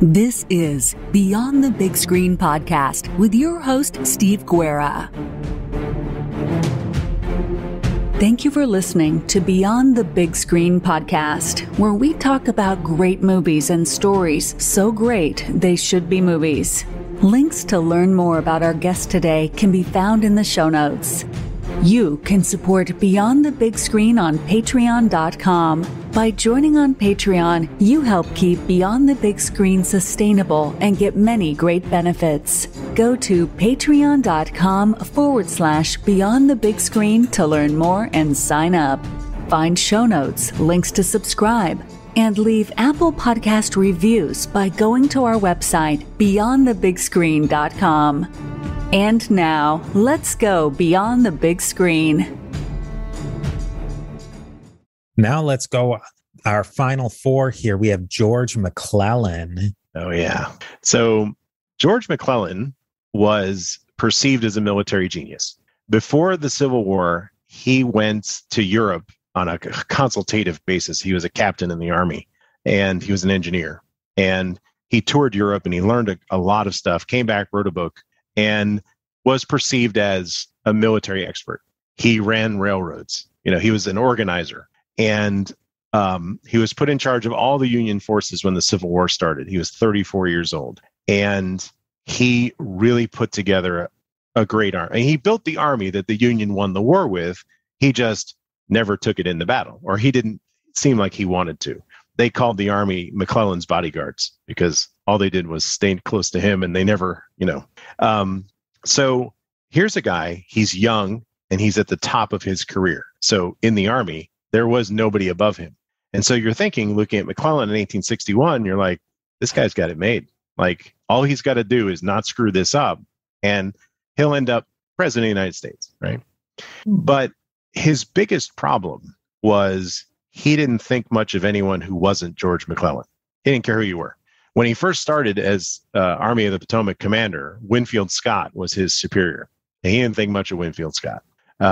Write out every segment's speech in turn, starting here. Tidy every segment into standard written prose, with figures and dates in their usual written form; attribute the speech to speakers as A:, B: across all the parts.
A: This is Beyond the Big Screen podcast with your host, Steve Guerra. Thank you for listening to Beyond the Big Screen podcast, where we talk about great movies and stories so great they should be movies. Links to learn more about our guest today can be found in the show notes. You can support Beyond the Big Screen on Patreon.com. By joining on Patreon, you help keep Beyond the Big Screen sustainable and get many great benefits. Go to patreon.com/Beyond the Big Screen to learn more and sign up. Find show notes, links to subscribe, and leave Apple Podcast reviews by going to our website, beyondthebigscreen.com. And now, let's go beyond the big screen.
B: Now let's go. Our final four here. We have George McClellan.
C: Oh, yeah. So George McClellan was perceived as a military genius. Before the Civil War, he went to Europe on a consultative basis. He was a captain in the army, and he was an engineer. And he toured Europe, and he learned a lot of stuff, came back, wrote a book, and was perceived as a military expert. He ran railroads. He was an organizer. And he was put in charge of all the Union forces when the Civil War started. He was 34 years old. And he really put together a great army. And he built the army that the Union won the war with. He just never took it into battle, or he didn't seem like he wanted to. They called the army McClellan's bodyguards because all they did was stay close to him, and they never, So here's a guy, he's young, and he's at the top of his career. So in the army, there was nobody above him. And so you're thinking, looking at McClellan in 1861, you're like, this guy's got it made. Like, all he's got to do is not screw this up, and he'll end up president of the United States, right? But his biggest problem was he didn't think much of anyone who wasn't George McClellan. He didn't care who you were. When he first started as Army of the Potomac commander, Winfield Scott was his superior. And he didn't think much of Winfield Scott.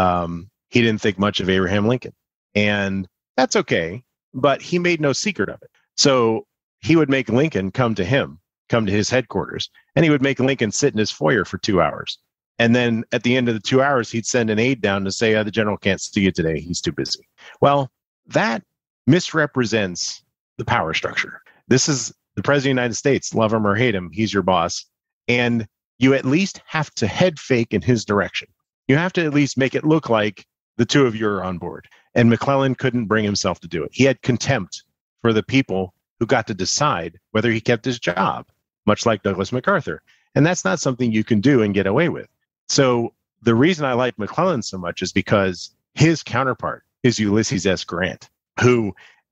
C: He didn't think much of Abraham Lincoln. And that's okay, but he made no secret of it. So he would make Lincoln come to his headquarters, and he would make Lincoln sit in his foyer for 2 hours. And then at the end of the 2 hours, he'd send an aide down to say, the general can't see you today. He's too busy. Well, that misrepresents the power structure. This is the president of the United States. Love him or hate him, he's your boss. And you at least have to head fake in his direction. You have to at least make it look like the two of you are on board. And McClellan couldn't bring himself to do it. He had contempt for the people who got to decide whether he kept his job, much like Douglas MacArthur. And that's not something you can do and get away with. So the reason I like McClellan so much is because his counterpart is Ulysses S. Grant, who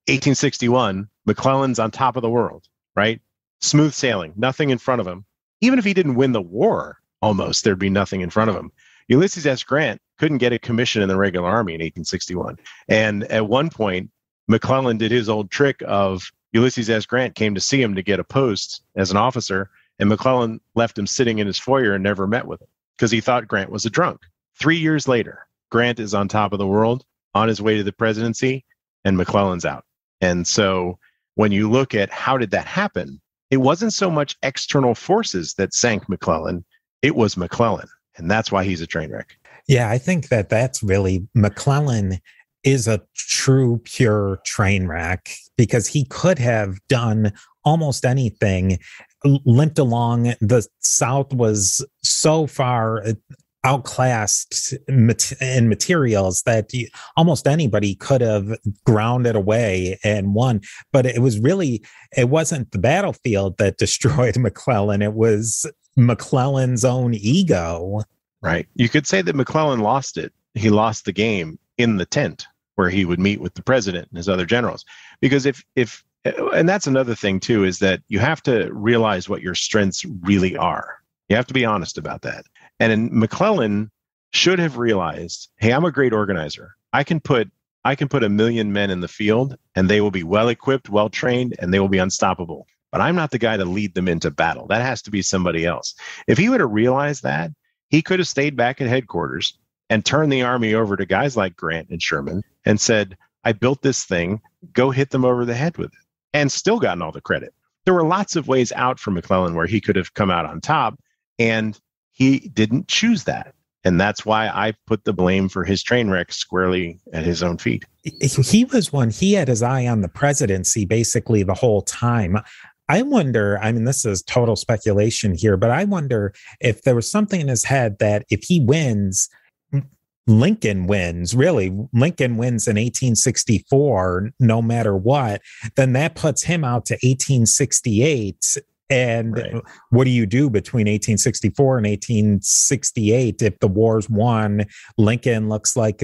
C: 1861, McClellan's on top of the world, right? Smooth sailing, nothing in front of him. Even if he didn't win the war, almost, there'd be nothing in front of him. Ulysses S. Grant couldn't get a commission in the regular army in 1861. And at one point, McClellan did his old trick of Ulysses S. Grant came to see him to get a post as an officer, and McClellan left him sitting in his foyer and never met with him because he thought Grant was a drunk. 3 years later, Grant is on top of the world, on his way to the presidency, and McClellan's out. And so when you look at how did that happen, it wasn't so much external forces that sank McClellan, it was McClellan. And that's why he's a train wreck.
B: Yeah, I think that's really, McClellan is a true, pure train wreck because he could have done almost anything, limped along. The South was so far outclassed in materials that almost anybody could have ground it away and won. But it wasn't the battlefield that destroyed McClellan. It was McClellan's own ego.
C: Right. You could say that McClellan lost it. He lost the game in the tent where he would meet with the president and his other generals. Because and that's another thing too, is that you have to realize what your strengths really are. You have to be honest about that. And McClellan should have realized, hey, I'm a great organizer. I can put 1 million men in the field, and they will be well equipped, well trained, and they will be unstoppable. But I'm not the guy to lead them into battle. That has to be somebody else. If he would have realized that, he could have stayed back at headquarters and turned the army over to guys like Grant and Sherman and said, I built this thing, go hit them over the head with it, and still gotten all the credit. there were lots of ways out for McClellan where he could have come out on top, and he didn't choose that. And that's why I put the blame for his train wreck squarely at his own feet.
B: He was one, he had his eye on the presidency basically the whole time. I wonder, I mean, this is total speculation here, but I wonder if there was something in his head that if he wins, Lincoln wins, really. Lincoln wins in 1864, no matter what, then that puts him out to 1868. And right. What do you do between 1864 and 1868? If the war's won, Lincoln looks like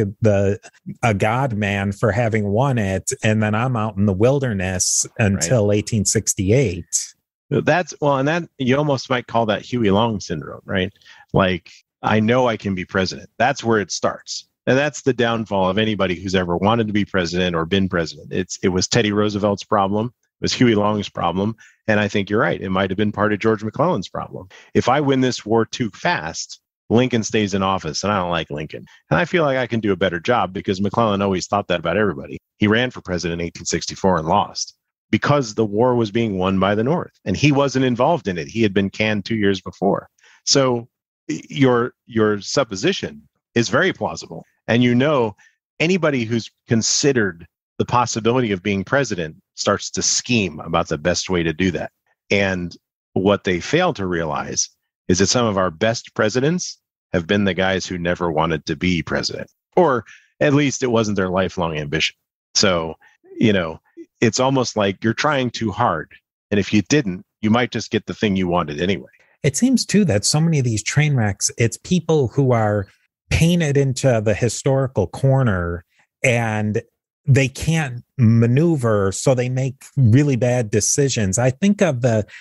B: a god man for having won it. And then I'm out in the wilderness until 1868.
C: And that you almost might call that Huey Long syndrome, right? Like, I know I can be president. That's where it starts. And that's the downfall of anybody who's ever wanted to be president or been president. It was Teddy Roosevelt's problem. It was Huey Long's problem. And I think you're right. It might have been part of George McClellan's problem. If I win this war too fast, Lincoln stays in office, and I don't like Lincoln. And I feel like I can do a better job because McClellan always thought that about everybody. He ran for president in 1864 and lost because the war was being won by the North. And he wasn't involved in it. He had been canned 2 years before. So your supposition is very plausible. And anybody who's considered the possibility of being president starts to scheme about the best way to do that. And what they fail to realize is that some of our best presidents have been the guys who never wanted to be president, or at least it wasn't their lifelong ambition. So, it's almost like you're trying too hard. And if you didn't, you might just get the thing you wanted anyway.
B: It seems too that so many of these train wrecks, it's people who are painted into the historical corner and they can't maneuver, so they make really bad decisions. I think of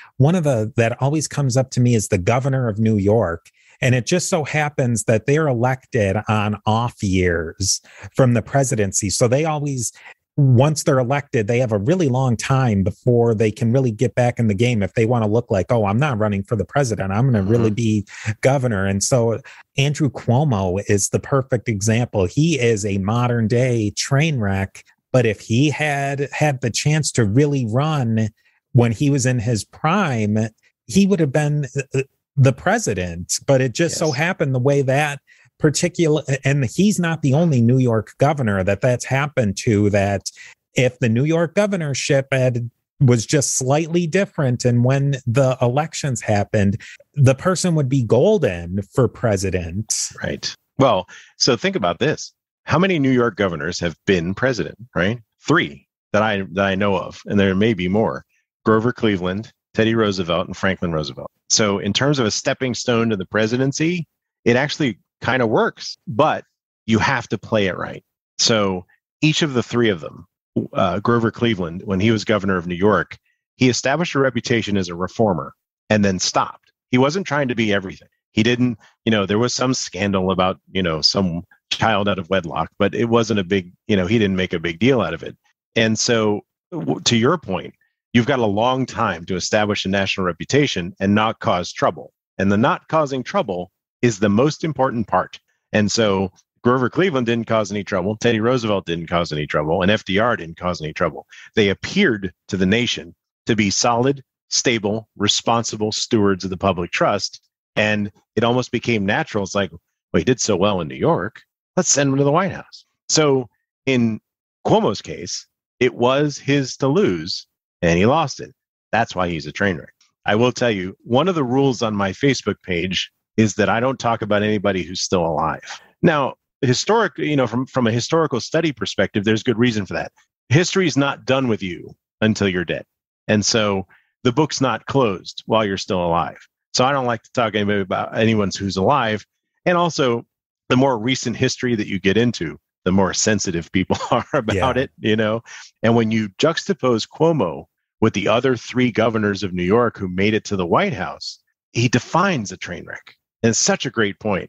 B: that always comes up to me is the governor of New York. And it just so happens that they're elected on off years from the presidency. So they always, once they're elected, they have a really long time before they can really get back in the game if they want to look like, oh, I'm not running for the president. I'm going to really be governor. And so Andrew Cuomo is the perfect example. He is a modern day train wreck. But if he had the chance to really run when he was in his prime, he would have been the president. But it just so happened the way that particular, and he's not the only New York governor that's happened to, that if the New York governorship was just slightly different, and when the elections happened, the person would be golden for president.
C: Right. Well, so think about this. How many New York governors have been president, right? 3 that I know of, and there may be more. Grover Cleveland, Teddy Roosevelt, and Franklin Roosevelt. So in terms of a stepping stone to the presidency, it actually kind of works, but you have to play it right. So each of the 3 of them, Grover Cleveland, when he was governor of New York, he established a reputation as a reformer and then stopped. He wasn't trying to be everything. He didn't, there was some scandal about, some child out of wedlock, but it wasn't a big, he didn't make a big deal out of it. And so to your point, you've got a long time to establish a national reputation and not cause trouble. And the not causing trouble is the most important part. And so Grover Cleveland didn't cause any trouble. Teddy Roosevelt didn't cause any trouble. And FDR didn't cause any trouble. They appeared to the nation to be solid, stable, responsible stewards of the public trust. And it almost became natural. It's like, well, he did so well in New York. Let's send him to the White House. So in Cuomo's case, it was his to lose, and he lost it. That's why he's a train wreck. I will tell you, one of the rules on my Facebook page is that I don't talk about anybody who's still alive. Now, historically, from a historical study perspective, there's good reason for that. History is not done with you until you're dead. And so the book's not closed while you're still alive. So I don't like to talk to anybody about anyone who's alive. And also, the more recent history that you get into, the more sensitive people are about it, And when you juxtapose Cuomo with the other 3 governors of New York who made it to the White House, he defines a train wreck. And it's such a great point.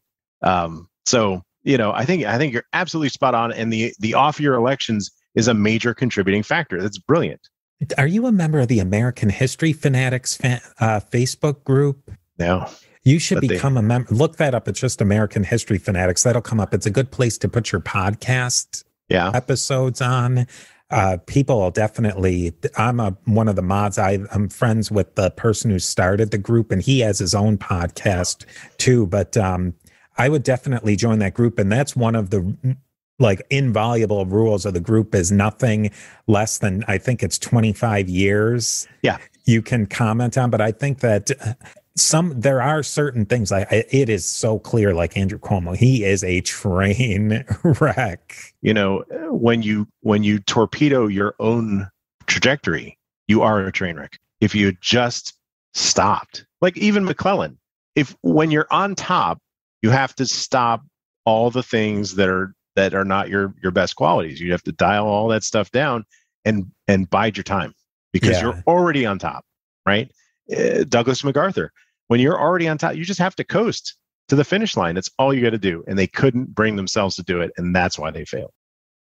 C: So, I think you're absolutely spot on. And the off-year elections is a major contributing factor. That's brilliant.
B: Are you a member of the American History Fanatics Facebook group?
C: No.
B: You should become a member. Look that up. It's just American History Fanatics. That'll come up. It's a good place to put your podcast episodes on. people will definitely, one of the mods. I'm friends with the person who started the group, and he has his own podcast too. But I would definitely join that group. And that's one of the invaluable rules of the group is nothing less than, I think it's 25 years.
C: Yeah.
B: You can comment on, but I think that there are certain things it is so clear, like Andrew Cuomo, he is a train wreck.
C: When you torpedo your own trajectory, you are a train wreck. If you just stopped, like even McClellan, when you're on top, you have to stop all the things that are not your best qualities. You have to dial all that stuff down and bide your time because you're already on top, right? Douglas MacArthur, when you're already on top, you just have to coast to the finish line. That's all you got to do. And they couldn't bring themselves to do it. And that's why they failed.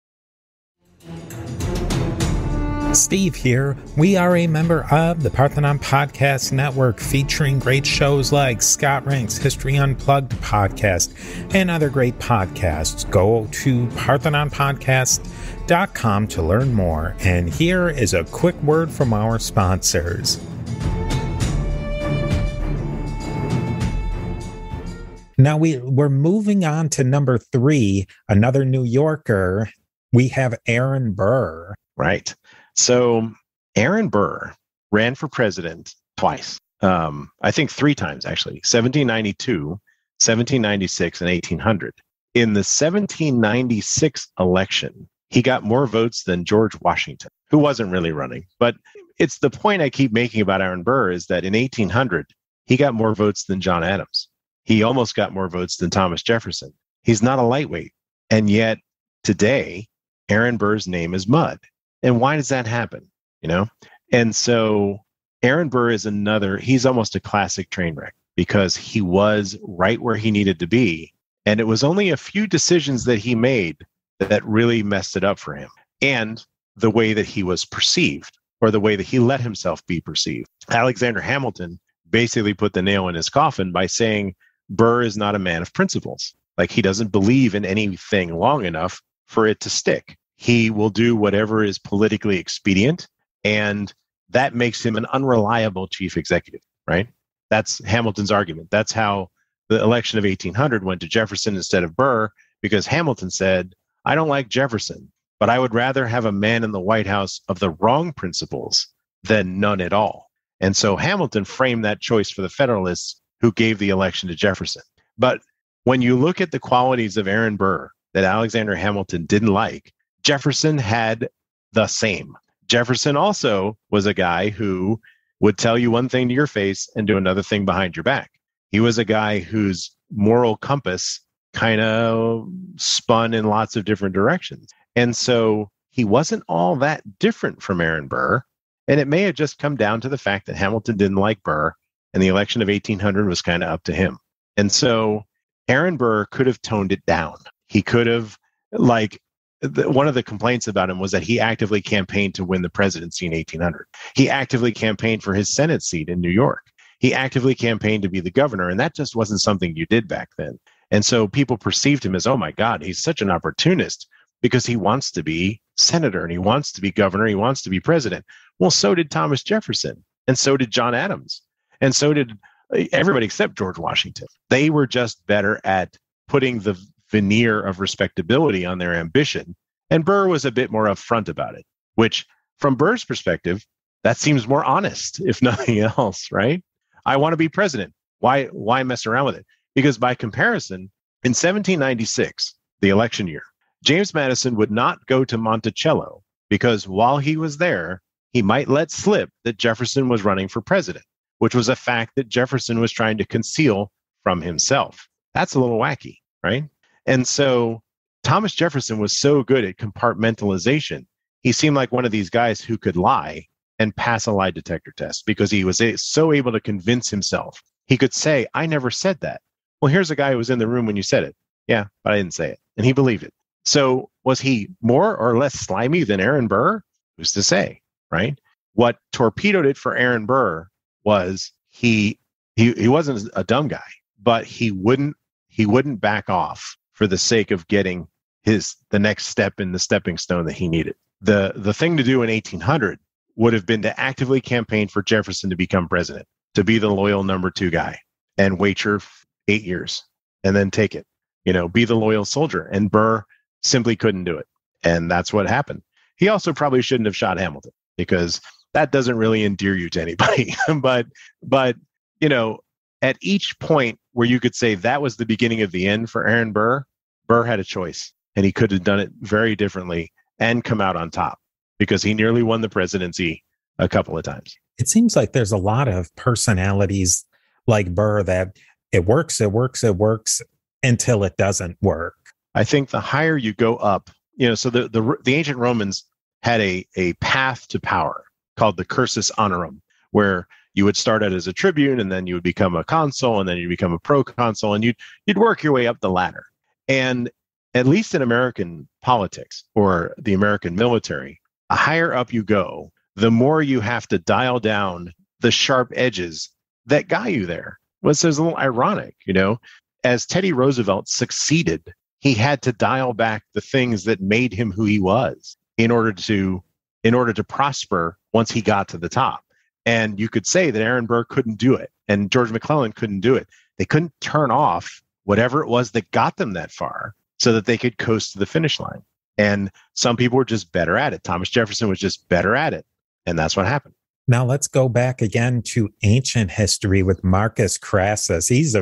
B: Steve here. We are a member of the Parthenon Podcast Network, featuring great shows like Scott Rank's History Unplugged podcast and other great podcasts. Go to parthenonpodcast.com to learn more. And here is a quick word from our sponsors. Now we're moving on to number 3, another New Yorker. We have Aaron Burr.
C: Right. So Aaron Burr ran for president twice. I think 3 times, actually, 1792, 1796, and 1800. In the 1796 election, he got more votes than George Washington, who wasn't really running. But it's the point I keep making about Aaron Burr is that in 1800, he got more votes than John Adams. He almost got more votes than Thomas Jefferson. He's not a lightweight. And yet today, Aaron Burr's name is mud. And why does that happen? And so Aaron Burr is he's almost a classic train wreck because he was right where he needed to be. And it was only a few decisions that he made that really messed it up for him. And the way that he was perceived, or the way that he let himself be perceived. Alexander Hamilton basically put the nail in his coffin by saying Burr is not a man of principles. Like, he doesn't believe in anything long enough for it to stick. He will do whatever is politically expedient, and that makes him an unreliable chief executive, right? That's Hamilton's argument. That's how the election of 1800 went to Jefferson instead of Burr, because Hamilton said, I don't like Jefferson, but I would rather have a man in the White House of the wrong principles than none at all. And so Hamilton framed that choice for the Federalists, who gave the election to Jefferson. But when you look at the qualities of Aaron Burr that Alexander Hamilton didn't like, Jefferson had the same. Jefferson also was a guy who would tell you one thing to your face and do another thing behind your back. He was a guy whose moral compass kind of spun in lots of different directions. And so he wasn't all that different from Aaron Burr. And it may have just come down to the fact that Hamilton didn't like Burr, and the election of 1800 was kind of up to him. And so Aaron Burr could have toned it down. He could have, one of the complaints about him was that he actively campaigned to win the presidency in 1800. He actively campaigned for his Senate seat in New York. He actively campaigned to be the governor, and that just wasn't something you did back then. And so people perceived him as, oh my God, he's such an opportunist because he wants to be senator and he wants to be governor, he wants to be president. Well, so did Thomas Jefferson, and so did John Adams, and so did everybody except George Washington. They were just better at putting the veneer of respectability on their ambition. And Burr was a bit more upfront about it, which from Burr's perspective, that seems more honest, if nothing else, right? I want to be president. Why mess around with it? Because by comparison, in 1796, the election year, James Madison would not go to Monticello because while he was there, he might let slip that Jefferson was running for president, which was a fact that Jefferson was trying to conceal from himself. That's a little wacky, right? And so Thomas Jefferson was so good at compartmentalization. He seemed like one of these guys who could lie and pass a lie detector test because he was so able to convince himself. He could say, I never said that. Well, here's a guy who was in the room when you said it. Yeah, but I didn't say it. And he believed it. So was he more or less slimy than Aaron Burr? Who's to say, right? What torpedoed it for Aaron Burr was he wasn't a dumb guy, but he wouldn't back off for the sake of getting the next step in the stepping stone that he needed. The thing to do in 1800 would have been to actively campaign for Jefferson to become president, to be the loyal number 2 guy and wait your 8 years and then take it, be the loyal soldier. And Burr simply couldn't do it. And that's what happened. He also probably shouldn't have shot Hamilton, because that doesn't really endear you to anybody. but at each point where you could say that was the beginning of the end for Aaron Burr, Burr had a choice, and he could have done it very differently and come out on top, because he nearly won the presidency a couple of times.
B: It seems like there's a lot of personalities like Burr that it works until it doesn't work.
C: I think the higher you go up, so the ancient Romans had a path to power called the cursus honorum, where you would start out as a tribune, and then you would become a consul, and then you become a proconsul, and you'd work your way up the ladder. And at least in American politics or the American military, the higher up you go, the more you have to dial down the sharp edges that got you there. Well, it's a little ironic, as Teddy Roosevelt succeeded, he had to dial back the things that made him who he was in order to prosper once he got to the top. And you could say that Aaron Burr couldn't do it, and George McClellan couldn't do it. They couldn't turn off whatever it was that got them that far so that they could coast to the finish line. And some people were just better at it. Thomas Jefferson was just better at it. And that's what happened.
B: Now let's go back again to ancient history with Marcus Crassus. He's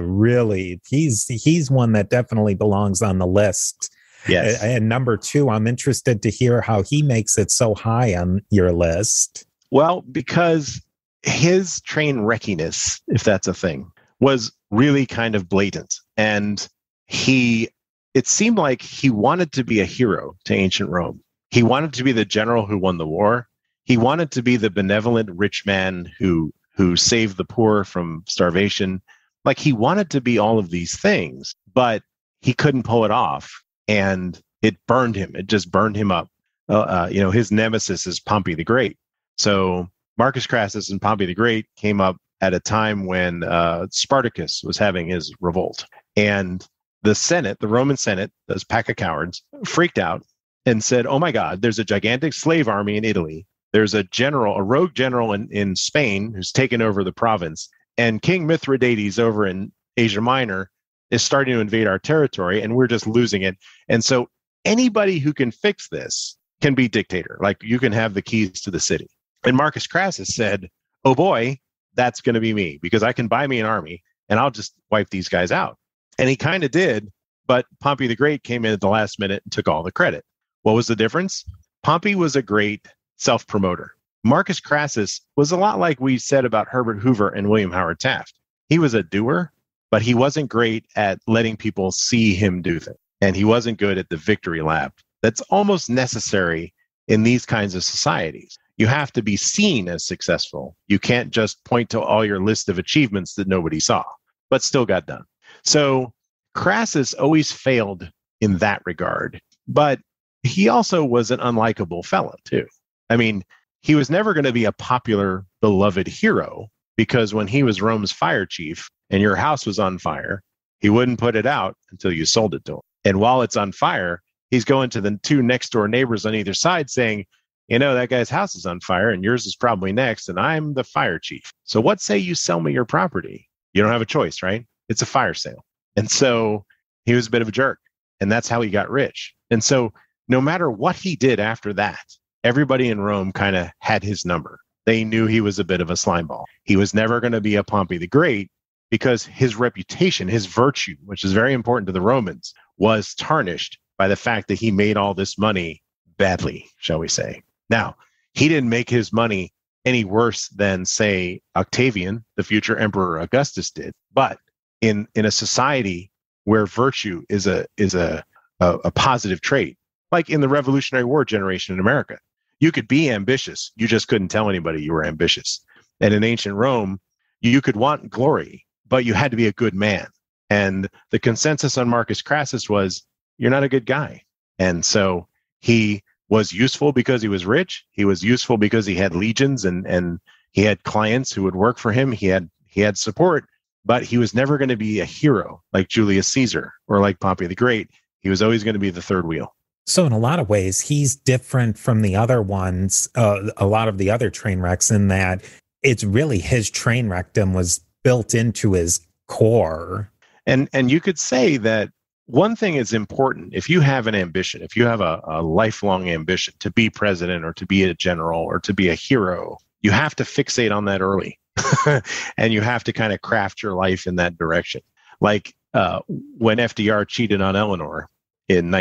B: one that definitely belongs on the list.
C: Yes.
B: And number 2, I'm interested to hear how he makes it so high on your list.
C: Well, because his train wreckiness, if that's a thing, was really kind of blatant. And it seemed like he wanted to be a hero to ancient Rome. He wanted to be the general who won the war. He wanted to be the benevolent rich man who saved the poor from starvation. Like, he wanted to be all of these things, but he couldn't pull it off. And it burned him. It just burned him up. His nemesis is Pompey the Great. So Marcus Crassus and Pompey the Great came up at a time when Spartacus was having his revolt. And the Senate, the Roman Senate, those pack of cowards, freaked out and said, oh my God, there's a gigantic slave army in Italy. There's a rogue general in Spain who's taken over the province. And King Mithridates over in Asia Minor is starting to invade our territory, and we're just losing it. And so anybody who can fix this can be dictator. Like, you can have the keys to the city. And Marcus Crassus said, oh boy, that's going to be me, because I can buy me an army and I'll just wipe these guys out. And he kind of did, but Pompey the Great came in at the last minute and took all the credit. What was the difference? Pompey was a great self-promoter. Marcus Crassus was a lot like we said about Herbert Hoover and William Howard Taft. He was a doer, but he wasn't great at letting people see him do things. And he wasn't good at the victory lap. That's almost necessary in these kinds of societies. You have to be seen as successful. You can't just point to all your list of achievements that nobody saw, but still got done. So Crassus always failed in that regard, but he also was an unlikable fellow too. I mean, he was never going to be a popular, beloved hero, because when he was Rome's fire chief and your house was on fire, he wouldn't put it out until you sold it to him. And while it's on fire, he's going to the 2 next door neighbors on either side saying, that guy's house is on fire and yours is probably next, and I'm the fire chief. So what say you sell me your property? You don't have a choice, right? It's a fire sale. And so he was a bit of a jerk, and that's how he got rich. And so no matter what he did after that, everybody in Rome kind of had his number. They knew he was a bit of a slimeball. He was never going to be a Pompey the Great, because his reputation, his virtue, which is very important to the Romans, was tarnished by the fact that he made all this money badly, shall we say. Now, he didn't make his money any worse than, say, Octavian, the future Emperor Augustus, did. But in a society where virtue is a positive trait, like in the Revolutionary War generation in America, you could be ambitious. You just couldn't tell anybody you were ambitious. And in ancient Rome, you could want glory, but you had to be a good man. And the consensus on Marcus Crassus was, you're not a good guy. And so he was useful because he was rich. He was useful because he had legions and he had clients who would work for him. He had support, but he was never going to be a hero like Julius Caesar or like Pompey the Great. He was always going to be the third wheel.
B: So in a lot of ways, he's different from the other ones, a lot of the other train wrecks, in that it's really his train wreckdom was built into his core.
C: And you could say that one thing is important. If you have an ambition, if you have a lifelong ambition to be president or to be a general or to be a hero, you have to fixate on that early. And you have to kind of craft your life in that direction. Like when FDR cheated on Eleanor in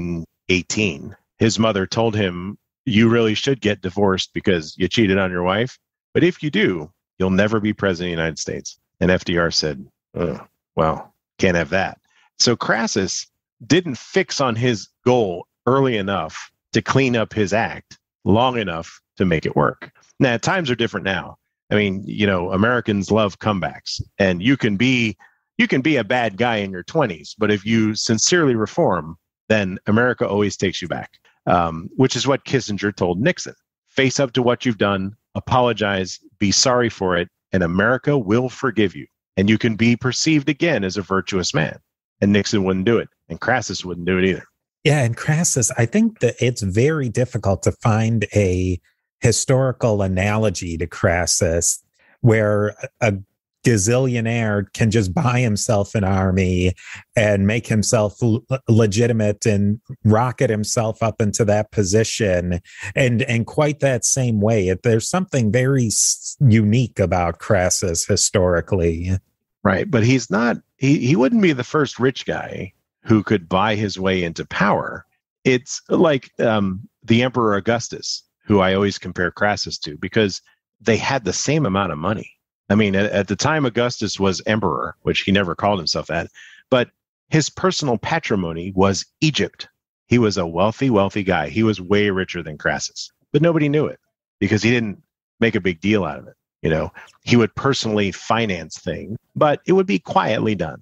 C: 1918, his mother told him, you really should get divorced because you cheated on your wife. But if you do, you'll never be president of the United States. And FDR said, well, can't have that. So Crassus didn't fix on his goal early enough to clean up his act long enough to make it work. Now, times are different now. I mean, Americans love comebacks, and you can be a bad guy in your 20s, but if you sincerely reform, then America always takes you back, which is what Kissinger told Nixon. Face up to what you've done, apologize, be sorry for it, and America will forgive you. And you can be perceived again as a virtuous man. And Nixon wouldn't do it, and Crassus wouldn't do it either.
B: Yeah, and Crassus, I think that it's very difficult to find a historical analogy to Crassus where a gazillionaire can just buy himself an army and make himself legitimate and rocket himself up into that position. And quite that same way, there's something very unique about Crassus historically.
C: Right. But he's not, he wouldn't be the first rich guy who could buy his way into power. It's like the Emperor Augustus, who I always compare Crassus to, because they had the same amount of money. I mean, at the time Augustus was emperor, which he never called himself that, but his personal patrimony was Egypt. He was a wealthy, wealthy guy. He was way richer than Crassus, but nobody knew it because he didn't make a big deal out of it. He would personally finance things, but it would be quietly done,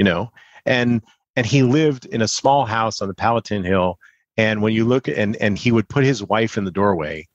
C: and he lived in a small house on the Palatine Hill. And when you look and he would put his wife in the doorway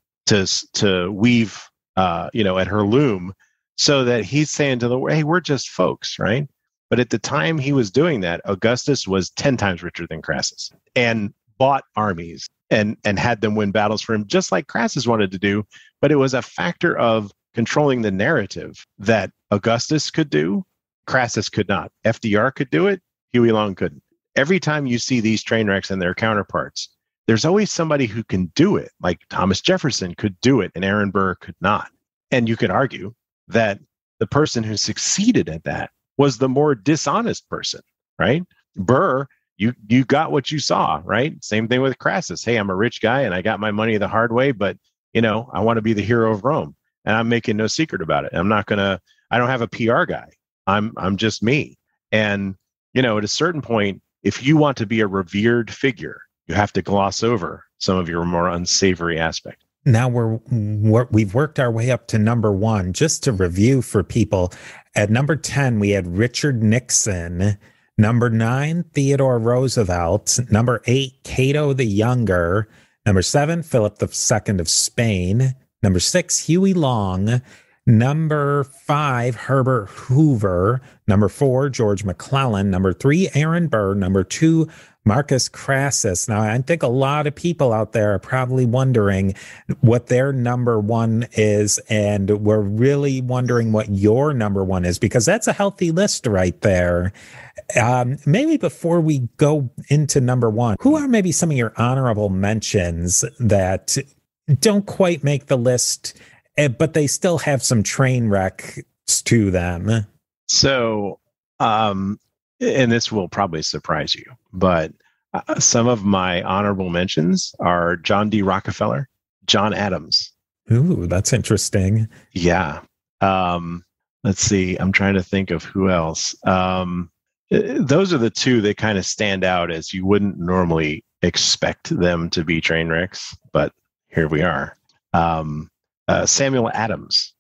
C: to weave, at her loom, so that he's saying to the world, hey, we're just folks, right? But at the time he was doing that, Augustus was 10 times richer than Crassus and bought armies and had them win battles for him, just like Crassus wanted to do. But it was a factor of controlling the narrative that Augustus could do, Crassus could not. FDR could do it, Huey Long couldn't. Every time you see these train wrecks and their counterparts, there's always somebody who can do it, like Thomas Jefferson could do it and Aaron Burr could not. And you could argue that the person who succeeded at that was the more dishonest person, right? Burr, you got what you saw, right? Same thing with Crassus. Hey, I'm a rich guy and I got my money the hard way, but I want to be the hero of Rome, and I'm making no secret about it. I don't have a PR guy. I'm just me. And at a certain point, if you want to be a revered figure, you have to gloss over some of your more unsavory aspects.
B: Now we've worked our way up to number 1. Just to review for people, at number 10, we had Richard Nixon. Number 9, Theodore Roosevelt. Number 8, Cato the Younger. Number 7, Philip II of Spain. Number 6, Huey Long. Number 5, Herbert Hoover. Number 4, George McClellan. Number 3, Aaron Burr. Number 2, Marcus Crassus. Now, I think a lot of people out there are probably wondering what their number 1 is, and we're really wondering what your number 1 is, because that's a healthy list right there. Maybe before we go into number 1, who are maybe some of your honorable mentions that don't quite make the list, but they still have some train wrecks to them?
C: So, and this will probably surprise you, but some of my honorable mentions are John D. Rockefeller, John Adams.
B: Ooh, that's interesting.
C: Yeah. Let's see. I'm trying to think of who else. Those are the two that kind of stand out as you wouldn't normally expect them to be train wrecks, but here we are. Samuel Adams.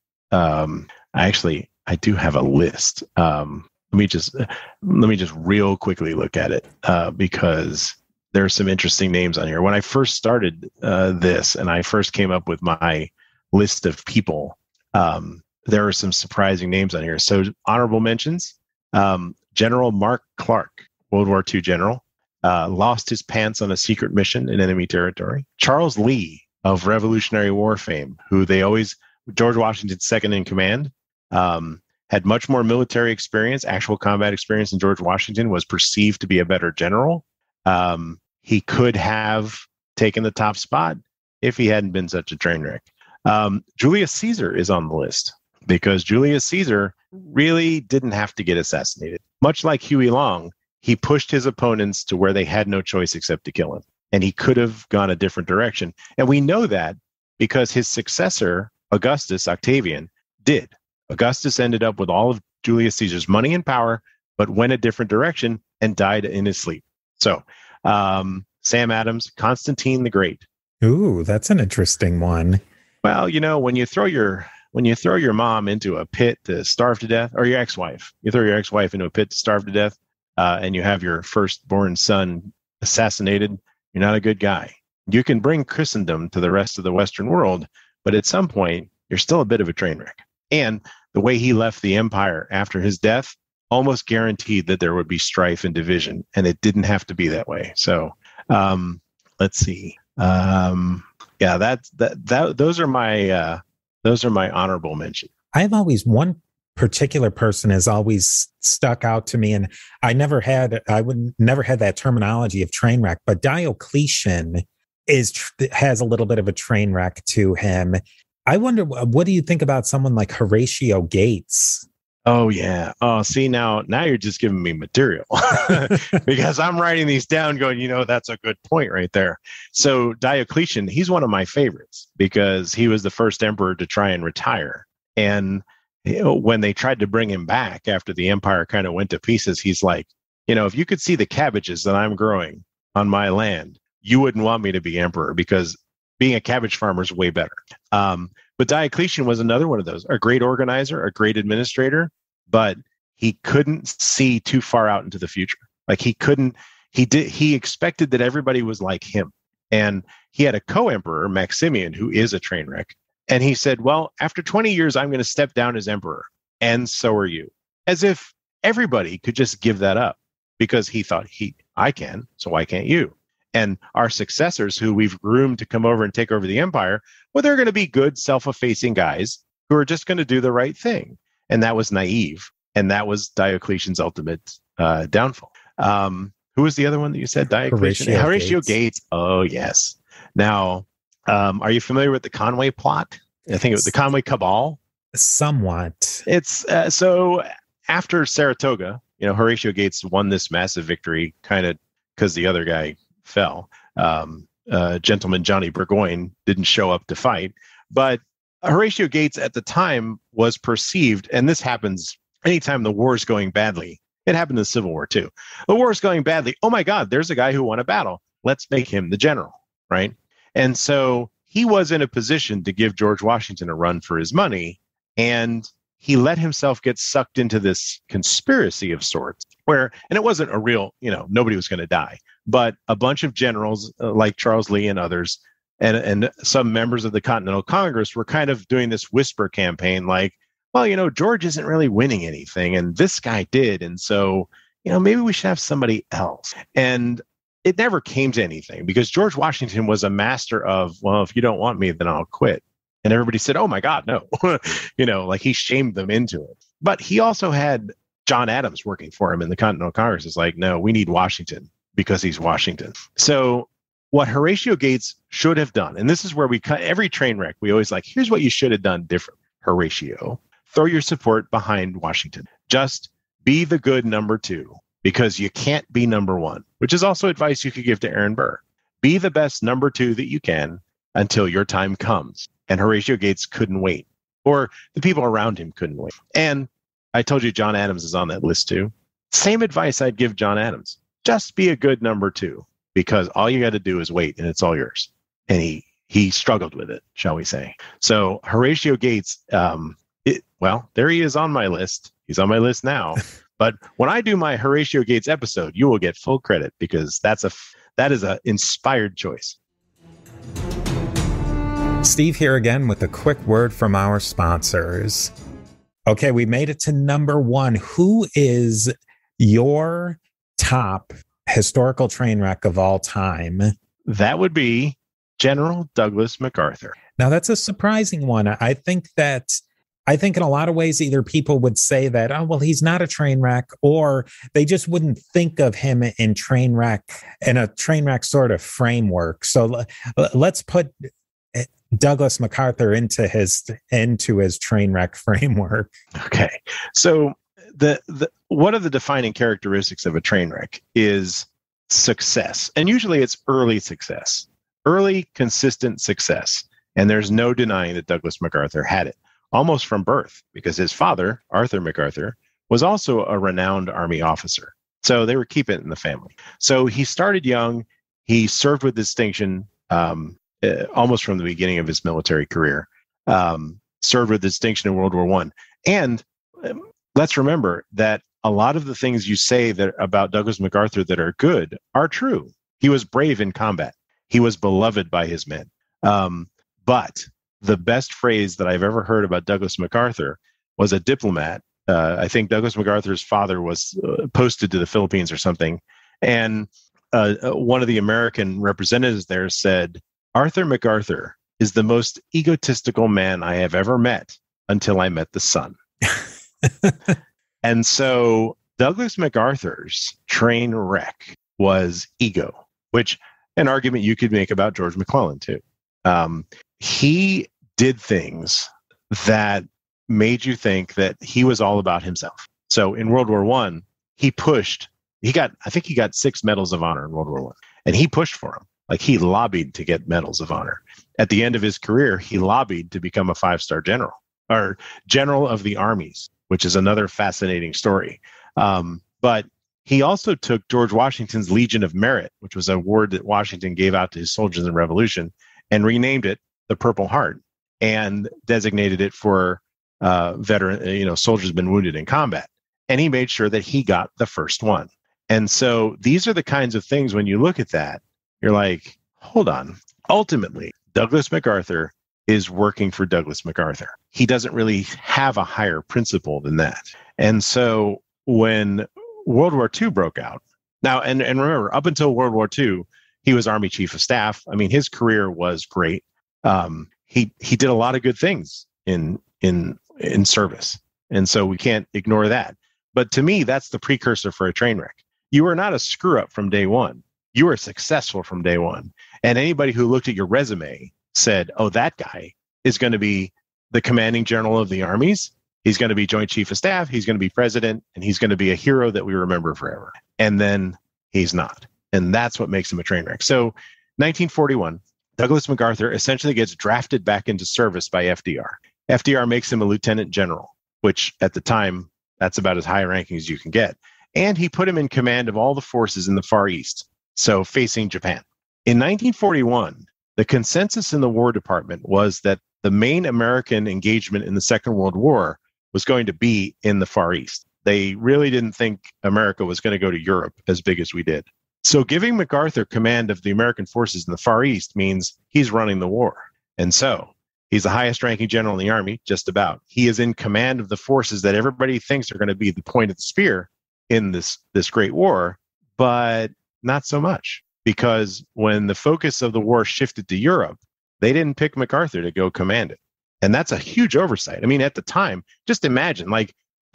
C: I do have a list. Let me just real quickly look at it because there are some interesting names on here. When I first started this and I first came up with my list of people, there are some surprising names on here. So honorable mentions: General Mark Clark, World War II general; lost his pants on a secret mission in enemy territory. Charles Lee of Revolutionary War fame, who George Washington's second in command, had much more military experience, actual combat experience than George Washington, was perceived to be a better general. He could have taken the top spot if he hadn't been such a train wreck. Julius Caesar is on the list because Julius Caesar really didn't have to get assassinated. Much like Huey Long, he pushed his opponents to where they had no choice except to kill him. And he could have gone a different direction. And we know that because his successor, Augustus Octavian, did. Augustus ended up with all of Julius Caesar's money and power, but went a different direction and died in his sleep. So, Sam Adams, Constantine the Great.
B: Ooh, that's an interesting one.
C: Well, when you throw your mom into a pit to starve to death, or your ex-wife, you throw your ex-wife into a pit to starve to death, and you have your firstborn son assassinated, you're not a good guy. You can bring Christendom to the rest of the Western world, but at some point, you're still a bit of a train wreck. And the way he left the empire after his death almost guaranteed that there would be strife and division, and it didn't have to be that way. So, let's see. Those are my honorable mention.
B: I've always, one particular person has always stuck out to me, and I never had that terminology of train wreck, but Diocletian has a little bit of a train wreck to him. I wonder, what do you think about someone like Horatio Gates?
C: Oh, yeah. Oh, see, now you're just giving me material because I'm writing these down going, that's a good point right there. So Diocletian, he's one of my favorites because he was the first emperor to try and retire. And when they tried to bring him back after the empire kind of went to pieces, he's like, if you could see the cabbages that I'm growing on my land, you wouldn't want me to be emperor because being a cabbage farmer is way better. But Diocletian was another one of those, a great organizer, a great administrator, but he couldn't see too far out into the future. Like he expected that everybody was like him. And he had a co-emperor, Maximian, who is a train wreck. And he said, well, after 20 years, I'm going to step down as emperor. And so are you. As if everybody could just give that up because he thought I can, so why can't you? And our successors who we've groomed to come over and take over the empire, well, they're going to be good, self-effacing guys who are just going to do the right thing. And that was naive. And that was Diocletian's ultimate downfall. Who was the other one that you said? Diocletian? Horatio Gates. Oh, yes. Now, are you familiar with the Conway plot? I think it was the Conway Cabal.
B: Somewhat.
C: It's so after Saratoga, Horatio Gates won this massive victory kind of because the other guy fell. Gentleman Johnny Burgoyne didn't show up to fight, but Horatio Gates at the time was perceived, and this happens anytime the war is going badly. It happened in the Civil War too. The war is going badly. Oh my God, there's a guy who won a battle. Let's make him the general, right? And so he was in a position to give George Washington a run for his money, and he let himself get sucked into this conspiracy of sorts and it wasn't a real, nobody was going to die. But a bunch of generals like Charles Lee and others and some members of the Continental Congress were kind of doing this whisper campaign like, well, George isn't really winning anything and this guy did. And so, maybe we should have somebody else. And it never came to anything because George Washington was a master of, well, if you don't want me, then I'll quit. And everybody said, oh, my God, no. Like he shamed them into it. But he also had John Adams working for him in the Continental Congress. Is like, no, we need Washington because he's Washington. So what Horatio Gates should have done, and this is where we cut every train wreck. We always like, here's what you should have done different. Horatio, throw your support behind Washington. Just be the good number two because you can't be number one, which is also advice you could give to Aaron Burr. Be the best number two that you can until your time comes. And Horatio Gates couldn't wait, or the people around him couldn't wait. And I told you John Adams is on that list too. Same advice I'd give John Adams. Just be a good number two because all you got to do is wait and it's all yours. And he struggled with it, shall we say. So Horatio Gates, there he is on my list. He's on my list now. But when I do my Horatio Gates episode, you will get full credit because that is an inspired choice.
B: Steve here again with a quick word from our sponsors. Okay, we made it to number one. Who is your top historical train wreck of all time?
C: That would be General Douglas MacArthur.
B: Now, that's a surprising one. I think in a lot of ways, either people would say that, oh, well, he's not a train wreck, or they just wouldn't think of him in a train wreck sort of framework. So let's put Douglas MacArthur into his train wreck framework.
C: Okay. So one of the defining characteristics of a train wreck is success. And usually it's early success, early consistent success. And there's no denying that Douglas MacArthur had it almost from birth, because his father, Arthur MacArthur, was also a renowned Army officer. So they were keeping it in the family. So he started young. He served with distinction almost from the beginning of his military career, served with distinction in World War I. And let's remember that a lot of the things you say that about Douglas MacArthur that are good are true. He was brave in combat. He was beloved by his men. But the best phrase that I've ever heard about Douglas MacArthur was a diplomat. I think Douglas MacArthur's father was posted to the Philippines or something. And one of the American representatives there said, "Arthur MacArthur is the most egotistical man I have ever met until I met the sun." And so Douglas MacArthur's train wreck was ego, which an argument you could make about George McClellan too. He did things that made you think that he was all about himself. So in World War I, I think he got 6 medals of honor in World War I, and he pushed for them. Like, he lobbied to get medals of honor. At the end of his career, he lobbied to become a 5-star general, or general of the armies, which is another fascinating story. But he also took George Washington's Legion of Merit, which was an award that Washington gave out to his soldiers in the Revolution, and renamed it the Purple Heart, and designated it for soldiers been wounded in combat. And he made sure that he got the first one. And so these are the kinds of things, when you look at that, you're like, hold on. Ultimately, Douglas MacArthur is working for Douglas MacArthur. He doesn't really have a higher principle than that. And so when World War II broke out, now, and remember, up until World War II, he was Army Chief of Staff. I mean, his career was great. He did a lot of good things in service. And so we can't ignore that. But to me, that's the precursor for a train wreck. You were not a screw up from day one. You were successful from day one. And anybody who looked at your resume said, oh, that guy is going to be the commanding general of the armies. He's going to be Joint Chief of Staff. He's going to be president, and he's going to be a hero that we remember forever. And then he's not. And that's what makes him a train wreck. So 1941, Douglas MacArthur essentially gets drafted back into service by FDR. FDR makes him a lieutenant general, which at the time, that's about as high a ranking as you can get. And he put him in command of all the forces in the Far East, so facing Japan. In 1941, the consensus in the War Department was that the main American engagement in the Second World War was going to be in the Far East. They really didn't think America was going to go to Europe as big as we did. So giving MacArthur command of the American forces in the Far East means he's running the war. And so he's the highest ranking general in the Army, just about. He is in command of the forces that everybody thinks are going to be the point of the spear in this great war, but not so much. Because when the focus of the war shifted to Europe, they didn't pick MacArthur to go command it. And that's a huge oversight. I mean, at the time, just imagine, like,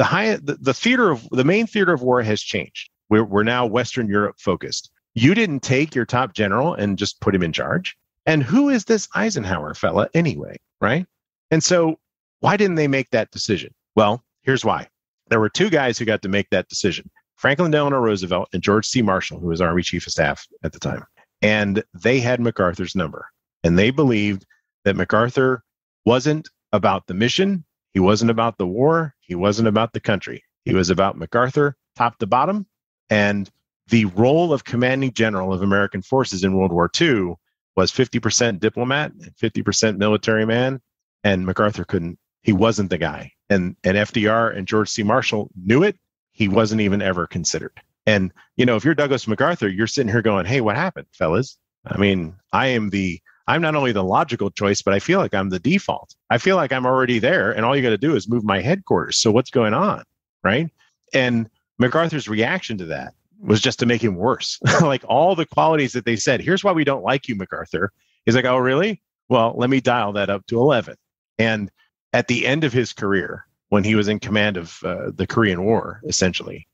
C: the main theater of war has changed. We're now Western Europe focused. You didn't take your top general and just put him in charge. And who is this Eisenhower fella anyway, right? And so why didn't they make that decision? Well, here's why. There were 2 guys who got to make that decision: Franklin Delano Roosevelt and George C. Marshall, who was Army Chief of Staff at the time. And they had MacArthur's number. And they believed that MacArthur wasn't about the mission. He wasn't about the war. He wasn't about the country. He was about MacArthur, top to bottom. And the role of commanding general of American forces in World War II was 50% diplomat and 50% military man. And MacArthur he wasn't the guy. And FDR and George C. Marshall knew it. He wasn't even ever considered. And, if you're Douglas MacArthur, you're sitting here going, hey, what happened, fellas? I mean, I'm not only the logical choice, but I feel like I'm the default. I feel like I'm already there, and all you got to do is move my headquarters. So what's going on, right? And MacArthur's reaction to that was just to make him worse. Like all the qualities that they said, here's why we don't like you, MacArthur. He's like, oh, really? Well, let me dial that up to 11. And at the end of his career, when he was in command of the Korean War, essentially,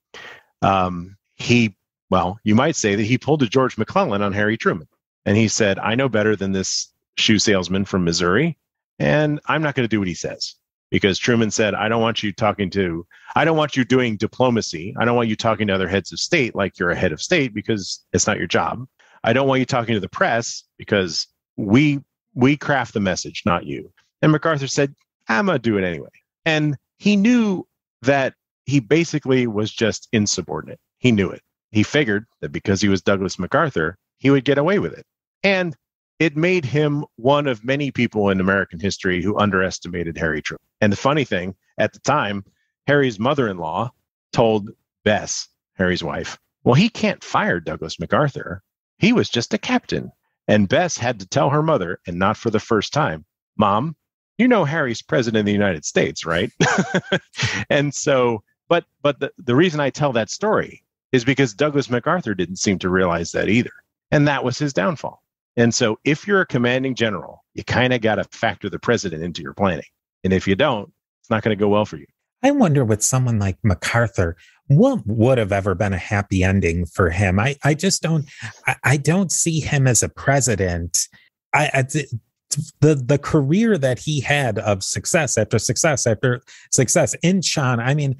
C: you might say that he pulled a George McClellan on Harry Truman. And he said, I know better than this shoe salesman from Missouri, and I'm not going to do what he says. Because Truman said, I don't want you doing diplomacy. I don't want you talking to other heads of state like you're a head of state, because it's not your job. I don't want you talking to the press, because we craft the message, not you. And MacArthur said, I'm going to do it anyway. And he knew that he basically was just insubordinate. He knew it. He figured that because he was Douglas MacArthur, he would get away with it. And it made him one of many people in American history who underestimated Harry Truman. And the funny thing, at the time, Harry's mother-in-law told Bess, Harry's wife, well, he can't fire Douglas MacArthur. He was just a captain. And Bess had to tell her mother, and not for the first time, Mom, you know Harry's president of the United States, right? And so, but the reason I tell that story is because Douglas MacArthur didn't seem to realize that either. And that was his downfall. And so if you're a commanding general, you kind of got to factor the president into your planning. And if you don't, it's not going to go well for you.
B: I wonder with someone like MacArthur, what would have ever been a happy ending for him? I don't see him as a president. The career that he had of success after success after success, Inchon, I mean,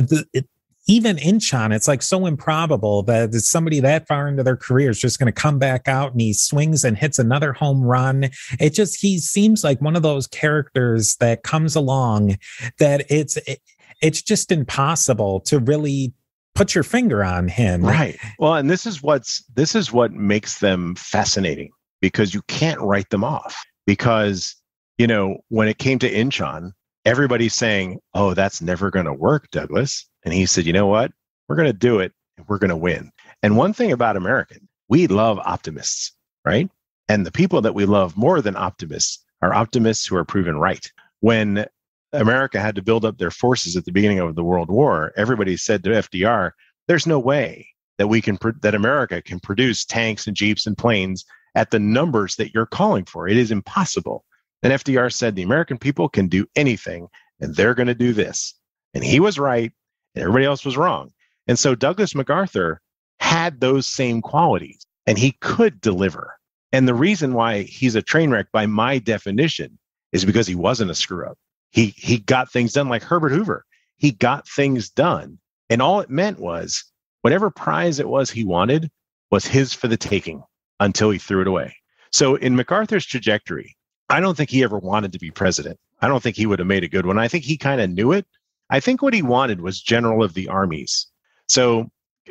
B: even Inchon, it's like so improbable that somebody that far into their career is just going to come back out and he swings and hits another home run. He seems like one of those characters that comes along that it's just impossible to really put your finger on him.
C: Right. Well, and this is what makes them fascinating, because you can't write them off. Because, when it came to Inchon, everybody's saying, oh, that's never going to work, Douglas. And he said, you know what? We're going to do it and we're going to win. And one thing about American, we love optimists, right? And the people that we love more than optimists are optimists who are proven right. When America had to build up their forces at the beginning of the World War, everybody said to FDR, there's no way that that America can produce tanks and jeeps and planes at the numbers that you're calling for. It is impossible. And FDR said, the American people can do anything, and they're going to do this. And he was right, and everybody else was wrong. And so Douglas MacArthur had those same qualities, and he could deliver. And the reason why he's a train wreck, by my definition, is because he wasn't a screw up. He got things done like Herbert Hoover. He got things done. And all it meant was whatever prize it was he wanted was his for the taking until he threw it away. So in MacArthur's trajectory, I don't think he ever wanted to be president. I don't think he would have made a good one. I think he kind of knew it. I think what he wanted was general of the armies. So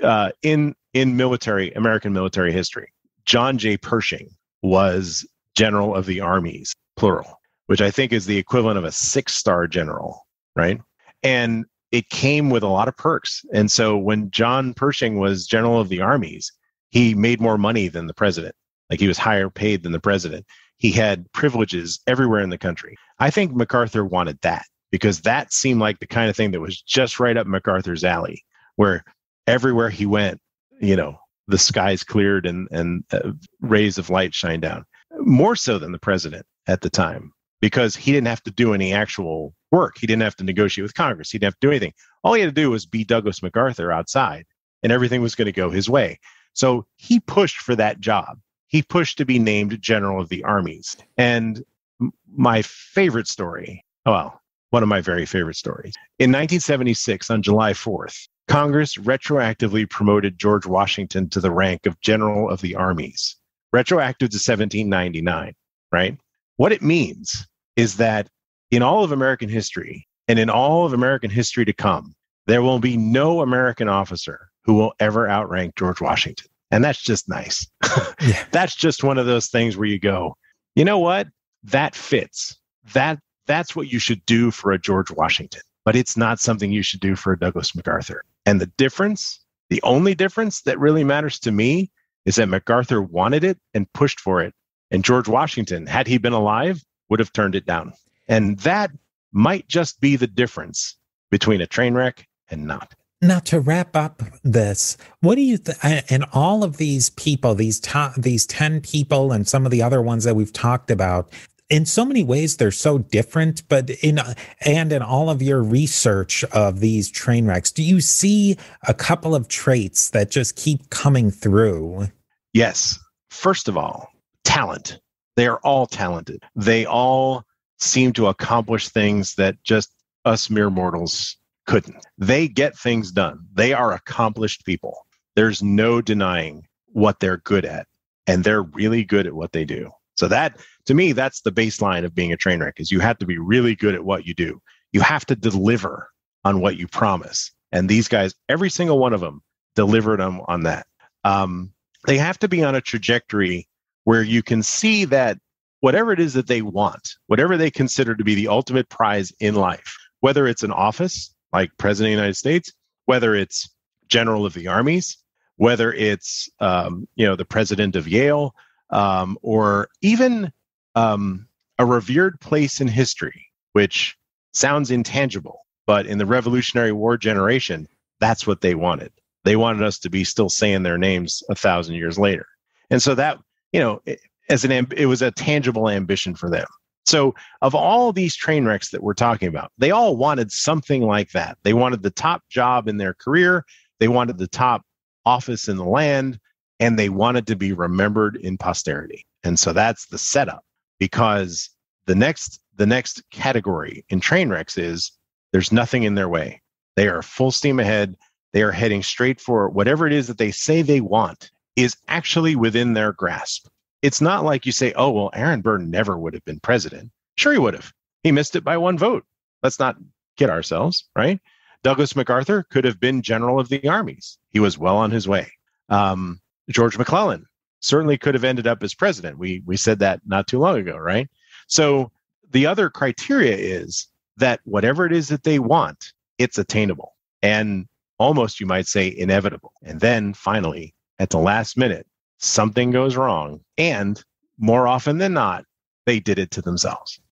C: in American military history, John J. Pershing was general of the armies, plural, which I think is the equivalent of a 6-star general, right? And it came with a lot of perks. And so when John Pershing was general of the armies, he made more money than the president. Like, he was higher paid than the president. He had privileges everywhere in the country. I think MacArthur wanted that, because that seemed like the kind of thing that was just right up MacArthur's alley, where everywhere he went, the skies cleared and rays of light shine down. More so than the president at the time, because he didn't have to do any actual work. He didn't have to negotiate with Congress. He didn't have to do anything. All he had to do was be Douglas MacArthur outside, and everything was going to go his way. So he pushed for that job. He pushed to be named General of the Armies. And my favorite story, one of my very favorite stories, in 1976, on July 4th, Congress retroactively promoted George Washington to the rank of General of the Armies, retroactive to 1799, right? What it means is that in all of American history, and in all of American history to come, there will be no American officer who will ever outrank George Washington. And that's just nice. Yeah. That's just one of those things where you go, you know what? That fits. That's what you should do for a George Washington. But it's not something you should do for a Douglas MacArthur. And the only difference that really matters to me, is that MacArthur wanted it and pushed for it. And George Washington, had he been alive, would have turned it down. And that might just be the difference between a train wreck and not.
B: Now, to wrap up this, what do you think? And all of these people, these 10 people, and some of the other ones that we've talked about, in so many ways, they're so different. But in all of your research of these train wrecks, do you see a couple of traits that just keep coming through?
C: Yes. First of all, talent. They are all talented. They all seem to accomplish things that just us mere mortals couldn't. They get things done. They are accomplished people. There's no denying what they're good at, and they're really good at what they do. So that, to me, that's the baseline of being a train wreck, is you have to be really good at what you do. You have to deliver on what you promise. And these guys, every single one of them delivered on that. They have to be on a trajectory where you can see that whatever it is that they want, whatever they consider to be the ultimate prize in life, whether it's an office like President of the United States, whether it's General of the Armies, whether it's the President of Yale, or even a revered place in history, which sounds intangible, but in the Revolutionary War generation, that's what they wanted. They wanted us to be still saying their names 1,000 years later. And so that, it was a tangible ambition for them. So of all these train wrecks that we're talking about, they all wanted something like that. They wanted the top job in their career. They wanted the top office in the land, and they wanted to be remembered in posterity. And so that's the setup, because the next category in train wrecks is there's nothing in their way. They are full steam ahead. They are heading straight for whatever it is that they say they want is actually within their grasp. It's not like you say, oh, well, Aaron Burr never would have been president. Sure, he would have. He missed it by one vote. Let's not kid ourselves, right? Douglas MacArthur could have been general of the armies. He was well on his way. George McClellan certainly could have ended up as president. We said that not too long ago, right? So the other criteria is that whatever it is that they want, it's attainable and almost, you might say, inevitable. And then finally, at the last minute, something goes wrong. And more often than not, they did it to themselves.